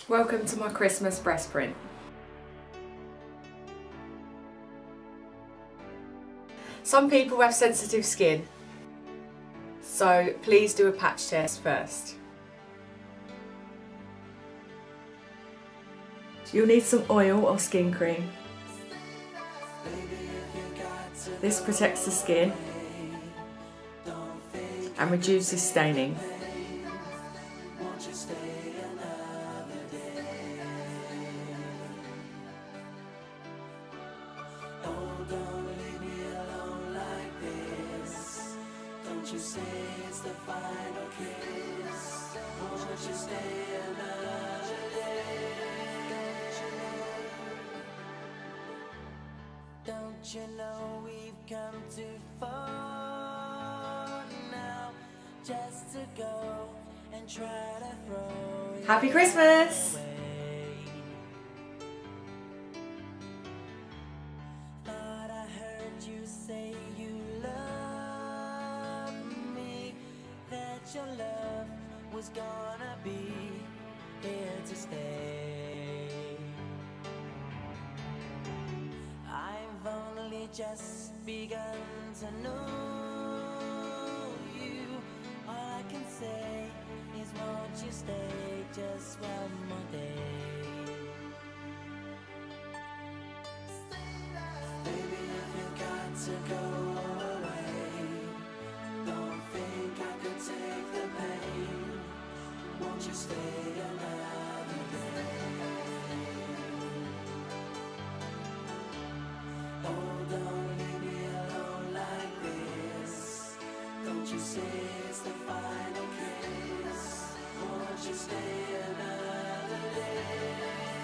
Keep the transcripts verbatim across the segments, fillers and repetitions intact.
Welcome to my Christmas breast print. Some people have sensitive skin, so please do a patch test first. You'll need some oil or skin cream. This protects the skin and reduces staining. You say it's the final kiss. Won't you stay another day? Don't you know we've come too far now just to go and try to throw Happy Christmas! away. Thought I heard you say you love me, that your love was gonna be here to stay. I've only just begun to know you. All I can say is won't you stay just one more day? Baby, if you got to go away, don't think I could take the pain. Won't you stay another day? Oh, don't leave me alone like this. Don't you say it's the final kiss. Won't you stay another day?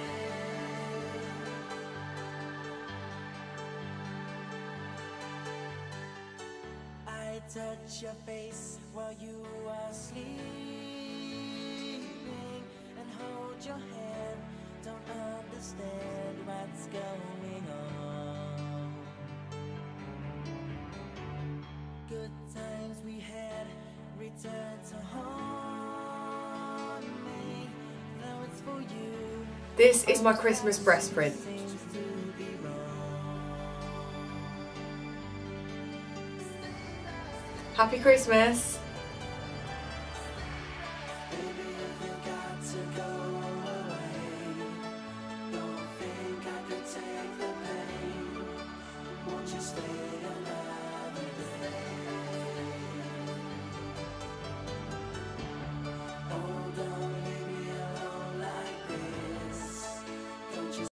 I touch your face while you are sleeping and hold your hand. Don't understand what's going on. Good times we had return to haunt me. Now it's for you. This is my Christmas breast print. Seems to be wrong. Happy Christmas!